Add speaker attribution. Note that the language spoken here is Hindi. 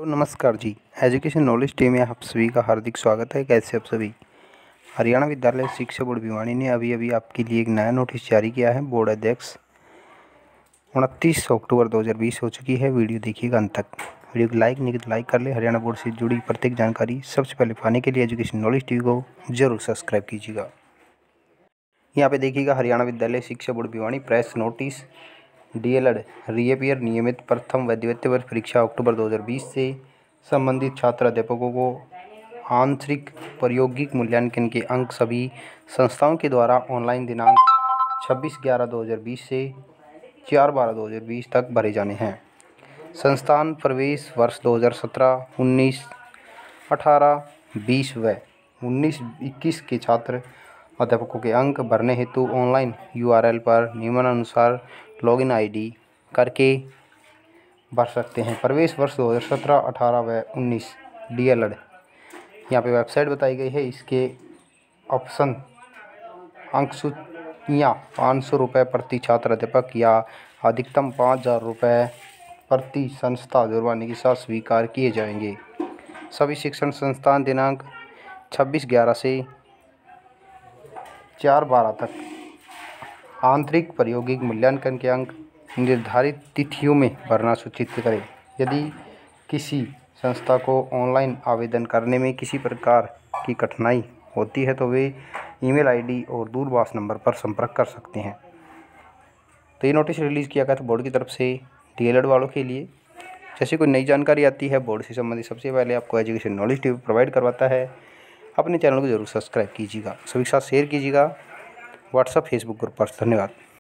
Speaker 1: तो नमस्कार जी। एजुकेशन नॉलेज टीम में आप सभी का हार्दिक स्वागत है। कैसे आप सभी। हरियाणा विद्यालय शिक्षा बोर्ड भिवानी ने अभी आपके लिए एक नया नोटिस जारी किया है। बोर्ड अध्यक्ष 29 अक्टूबर 2020 हो चुकी है। वीडियो देखिएगा अंत तक। वीडियो को लाइक कर ले। हरियाणा बोर्ड से जुड़ी प्रत्येक जानकारी सबसे पहले पाने के लिए एजुकेशन नॉलेज टीवी को जरूर सब्सक्राइब कीजिएगा। यहाँ पे देखिएगा, हरियाणा विद्यालय शिक्षा board Bhiwani press notice DElEd reappear नियमित प्रथम व द्वितीय वर्ष परीक्षा अक्टूबर 2020 से संबंधित छात्र अध्यापकों को आंतरिक प्रायोगिक मूल्यांकन के अंक सभी संस्थाओं के द्वारा ऑनलाइन दिनांक 26/11/2020 से 4/12/2020 तक भरे जाने हैं। संस्थान प्रवेश वर्ष 2017, 19, 18, 20 व 19-21 के छात्र अध्यापकों के अंक भरने हेतु ऑनलाइन URL पर नियमानुसार लॉगिन ID करके भर सकते हैं। प्रवेश वर्ष 2017, 18 व 19 डीएलएड यहाँ पे वेबसाइट बताई गई है। इसके ऑप्शन अंक सूचियाँ 500 रुपये प्रति छात्र अध्यापक या अधिकतम 5,000 रुपये प्रति संस्था जुर्माने के साथ स्वीकार किए जाएंगे। सभी शिक्षण संस्थान दिनांक 26/11 से 4/12 तक आंतरिक प्रायोगिक मूल्यांकन के अंक निर्धारित तिथियों में भरना सूचित करें। यदि किसी संस्था को ऑनलाइन आवेदन करने में किसी प्रकार की कठिनाई होती है तो वे ईमेल ID और दूरभाष नंबर पर संपर्क कर सकते हैं। तो ये नोटिस रिलीज़ किया गया था बोर्ड की तरफ से डीएलएड वालों के लिए। जैसे कोई नई जानकारी आती है बोर्ड से संबंधित, सबसे पहले आपको एजुकेशन नॉलेज टीवी प्रोवाइड करवाता है। अपने चैनल को जरूर सब्सक्राइब कीजिएगा, सभी के साथ शेयर कीजिएगा व्हाट्सएप फेसबुक ग्रुप पर। धन्यवाद।